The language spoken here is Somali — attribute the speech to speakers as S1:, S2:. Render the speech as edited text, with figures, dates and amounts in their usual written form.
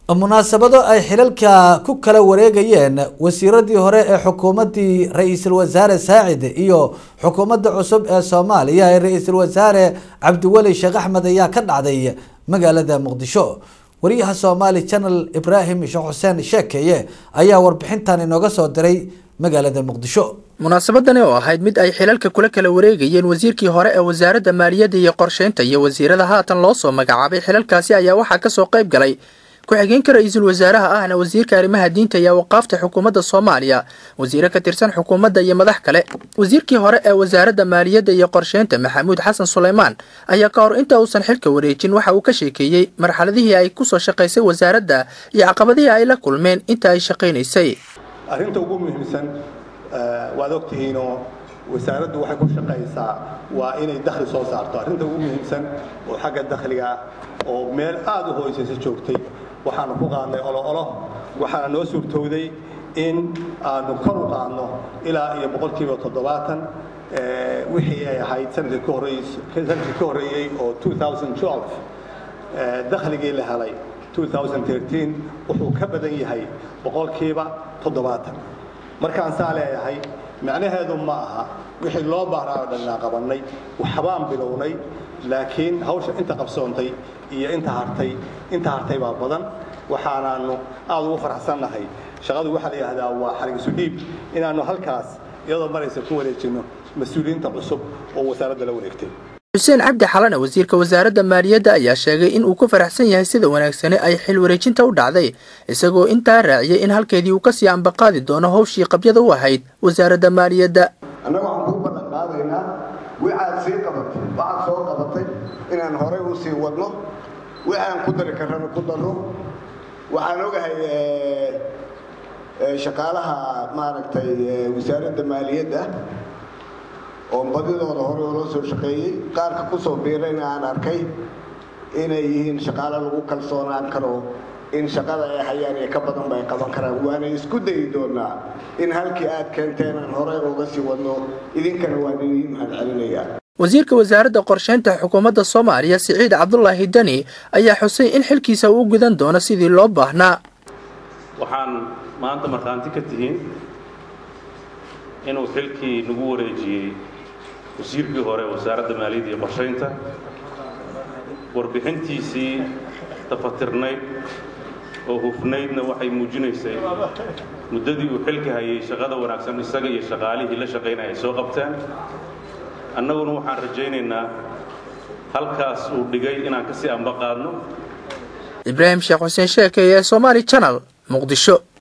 S1: munaasabado ay xilalka ku kala wareegayeen wasiiradii hore ee xukuumadii ra'iisul wasaare Saacid iyo xukuumadda cusub ee Soomaaliya ee ra'iisul wasaare Cabdiwali Sheekh Axmed ayaa ka dhacday magaalada Muqdisho. wariyaha Somali Channel Ibrahim Sheekh Xuseen Sheekeye ayaa warbixintan inooga soo diray magaalada Muqdisho.
S2: munaasabadan oo ahayd mid ay xilalka kala wareegayeen wasiirkii hore ee wasaaradda maaliyadda iyo qorsheynta iyo wasiirada haatan loo soo magacaabay xilalkaasi ayaa waxa ka soo qayb galay ku-xigeenka ra'iisul wasaaraha ahna wasiirka arrimaha diinta iyo waqaafta xukuumadda Soomaaliya, wasiir ka tirsan xukuumadda iyo madax kale. wasiirkii hore ee wasaaradda maaliyadda iyo qorsheynta Maxamuud Xasan Suleymaan ayaa ka hor inta uusan xilka wareejin waxa uu ka sheekeeyay marxaladihii ay ku soo shaqeysay wasaaradda iyo caqabadihii ay la kulmeen inta ay shaqeynaysay.
S3: arrinta ugu muhiimsan waad ogtihiin oo wasaaraddu waxay ku shaqeysaa waa inay dakhli soo saarto. arrinta ugu muhiimsan oo xagga dakhliga oo meel aad u hooseysa joogtay waxaanu ku qaadnay olo waxaana noo suurtowday in aanu kor u qaadno ilaa iyo 70% wixii ay ahayd sanadkii ka horreeyay oo 2012 dakhligii la helay 2013 wuxuu ka badan yahay 70%. markaan saa leeyahay macnaheedu ma aha wixii loo baahnaa oo dhan qabanay waxbaan bilownay laakiin hawsha inta qabsoontay iyo inta hartay baa badan. waxaanaanu aad ugu faraxsanahay shaqadu waxa la yiraahdaa waa xarigisu dhiib inaanu halkaas iyadoo maraysa ku wareejino mas'uuliyiinta cusub oo wasaaradda la wareegtay.
S2: Xuseen Cabdi Xalana wasiirka wasaaradda maaliyadda ayaa sheegay in uu ku faraxsan yahay sida wanaagsan ay xil wareejinta u dhacday, isagoo intaa raaciyay in halkeedii uu ka sii ambaqaadi doono hawshii qabyada u ahayd wasaaradda maaliyadda.
S4: annagu waxaan ku balan qaadaynaa waxaad soo qabatay inaan hore u sii wadno waxaan ku dari karno ku darno. waxaan ogahay shaqaalaha maaragtay wasaaradda maaliyadda oo badidooda hore loo soo shaqeeyay qaarka ku soo biirayna aan arkay inay yihiin shaqaale lagu kalsoonaan karo in shaqada ay hayaan ka badan bay qaban karaan. waana isku dayi doonaa in halkii aad keenteen aan hore uga sii wadno idinkana waan idin mahadcelinayaa.
S2: wasiirka wasaaradda qorsheynta xukuumadda Soomaaliya Saciid Cabdullaahi Dani ayaa xusay in xilkiisa uu gudan doono sidii loo baahnaa.
S5: waxaan maanta markaanti ka tihiin inuu xilkii nagu wareejiyay wasiirkii hore wasaaradda maaliyadda iyo qorsheynta warbixintiisii tafatirnayd oo hufnaydna waxay muujinaysay muddadii uu xilka hayay shaqada wanaagsan isaga iyo shaqaalihii la shaqeynayay soo qabteen. annaguna waxaan rajaynaynaa halkaas uu dhigay inaan ka sii ambaqaadno.
S2: Ibrahim Sheekh Xuseen Sheekeye, Somali Channel, Muqdisho.